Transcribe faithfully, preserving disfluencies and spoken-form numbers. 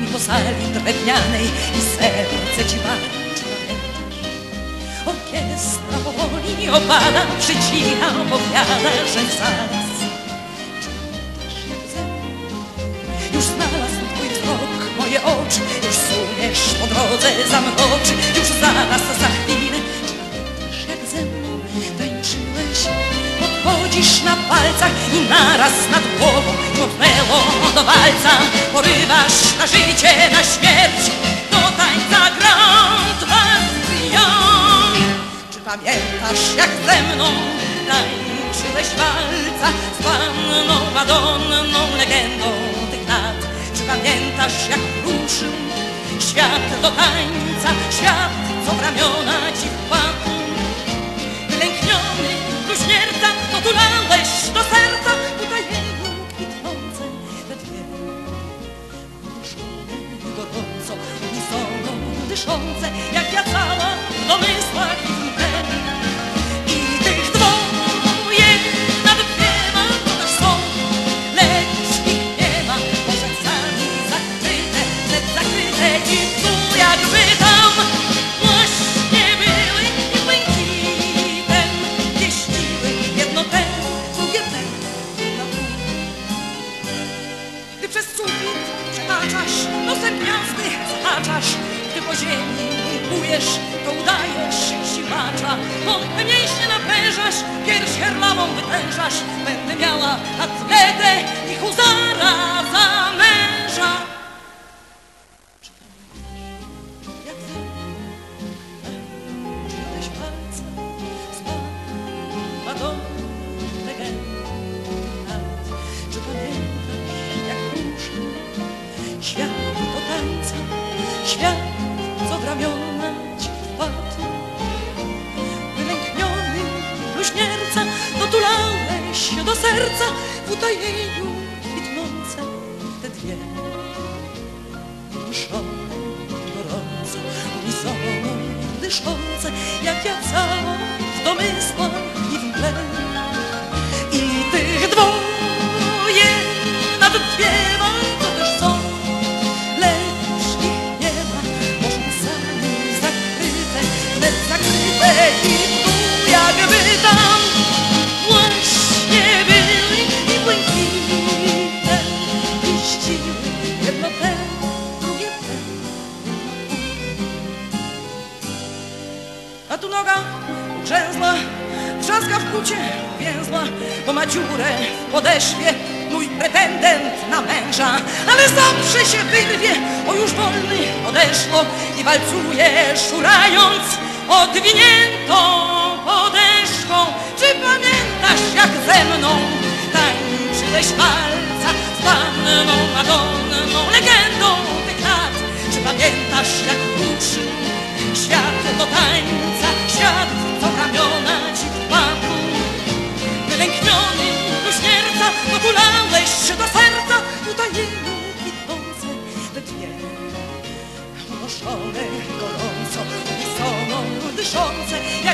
po sali drewnianej i serce ci walczy. Orkiestra powoli opada, przycina, opowiada, że zaraz już znalazł twój wzrok moje oczy, już suniesz po drodze zamroczy, już zaraz za chwilę pamiętasz jak ze mną tańczyłeś. Podchodzisz na palcach i naraz nad głową motnęło do walca. Porywasz na życie, na śmierć, do tańca Grand Vatrian. Czy pamiętasz jak ze mną tańczyłeś walca z panną Madonną, legendą tych lat? Czy pamiętasz jak ruszył świat do tańca, świat co w ramiona ci wpadł? Wylękniony bluźnierca, dotulałeś do serca utajeniu kwitnące we dwie uduszone, gorąco, unisono dyszące, jak ja cała w domysłach i w mgle. I tych dwoje nad dwiema też są, lecz ich nie ma, bo sercami zakryte, lecz zakryte i tu jakby tam właśnie były i błękitem pieściły jedno te, drugie te na pół. Gdy przez sufit przetaczasz, nosem gwiazdy zahaczasz, gdy po ziemi bujesz, to udajesz siłacza. Pompę mięśnie napężasz, pierś herlawą wytężasz. Będę miała atletę i huzara za męża. Jak ty tańczyłeś palce z Madonną, legendą lat? Czy pamiętasz jak ruszył świat do tańca, świat co w ramiona ci wpadł? Wylękniony bluźnierca, dotulałeś do serca w utajeniu kwitnące te dwie duszone, gorąco, unisono dyszące, jak ja cała w domysłach i w mgle. I tych dwoje nad dwiema to też są, lecz ich nie ma, bo sami zakryte, lecz zakryte i tu jakby tam właśnie były i błękitem pieściły jedno te, drugie te. A tu noga ugrzęzła, trzaska w kucie więzła, bo ma dziurę w podeszwie mój pretendent na męża. Ale zawsze się wyrwie, o już wolny odeszło i walcuje szurając odwiniętą podeszwą. Czy pamiętasz jak ze mną tańczyłeś walca z panną Madonną, legendą tych lat? Czy pamiętasz jak ruszył świat do tańca, świat co w ramiona ci wpadł? Wylękniony bluźnierca, dotulałeś do serca utajeniu kwitnące te dwie unoszone, gorąco, unisono dyszące,